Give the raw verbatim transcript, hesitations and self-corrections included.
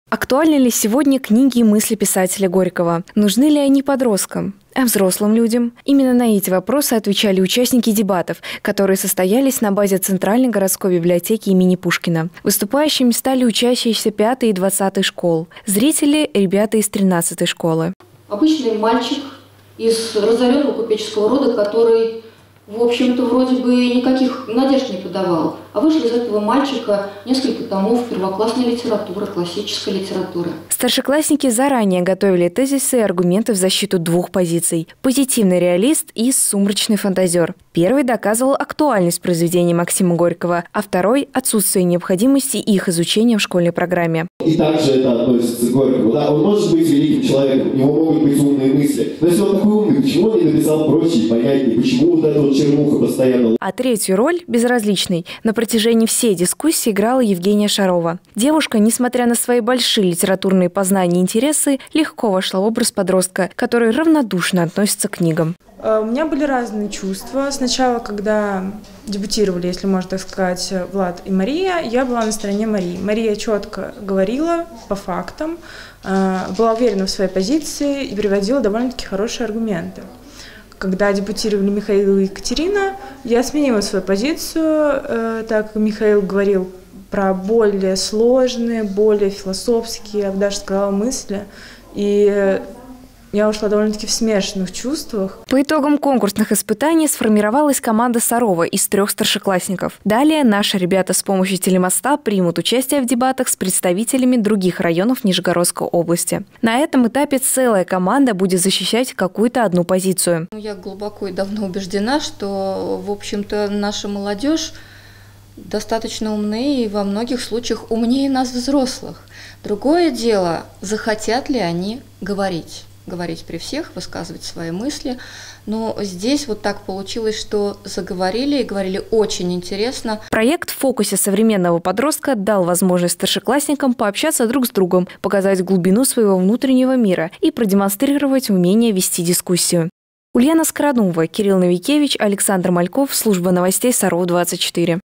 Актуальны ли сегодня книги и мысли писателя Горького? Нужны ли они подросткам? А взрослым людям? Именно на эти вопросы отвечали участники дебатов, которые состоялись на базе Центральной городской библиотеки имени Пушкина. Выступающими стали учащиеся пятой и двадцатой школ, зрители – ребята из тринадцатой школы. Обычный мальчик из разоренного купеческого рода, который, в общем-то, вроде бы никаких надежд не подавал. А вышли из этого мальчика несколько томов первоклассной литературы, классической литературы. Старшеклассники заранее готовили тезисы и аргументы в защиту двух позиций – позитивный реалист и сумрачный фантазер. Первый доказывал актуальность произведений Максима Горького, а второй – отсутствие необходимости их изучения в школьной программе. И также это относится к Горькому. Да, он может быть великим человеком, у него могут быть умные мысли. Но если он такой умный, почему он не написал проще, понятнее, почему вот эта вот чернуха постоянно? А третью роль, безразличной, на протяжении всей дискуссии играла Евгения Шарова. Девушка, несмотря на свои большие литературные познания и интересы, легко вошла в образ подростка, который равнодушно относится к книгам. У меня были разные чувства. Сначала, когда дебютировали, если можно так сказать, Влад и Мария, я была на стороне Марии. Мария четко говорила по фактам, была уверена в своей позиции и приводила довольно-таки хорошие аргументы. Когда дебютировали Михаил и Екатерина, я сменила свою позицию, так как Михаил говорил про более сложные, более философские, я бы даже сказала, мысли. И я ушла довольно-таки в смешанных чувствах. По итогам конкурсных испытаний сформировалась команда Сарова из трех старшеклассников. Далее наши ребята с помощью телемоста примут участие в дебатах с представителями других районов Нижегородской области. На этом этапе целая команда будет защищать какую-то одну позицию. Я глубоко и давно убеждена, что, в общем-то, наша молодежь достаточно умны и во многих случаях умнее нас, взрослых. Другое дело, захотят ли они говорить. говорить при всех, высказывать свои мысли. Но здесь вот так получилось, что заговорили и говорили очень интересно. Проект в фокусе современного подростка дал возможность старшеклассникам пообщаться друг с другом, показать глубину своего внутреннего мира и продемонстрировать умение вести дискуссию. Ульяна Скородумова, Кирилл Новикевич, Александр Мальков, служба новостей Саров двадцать четыре.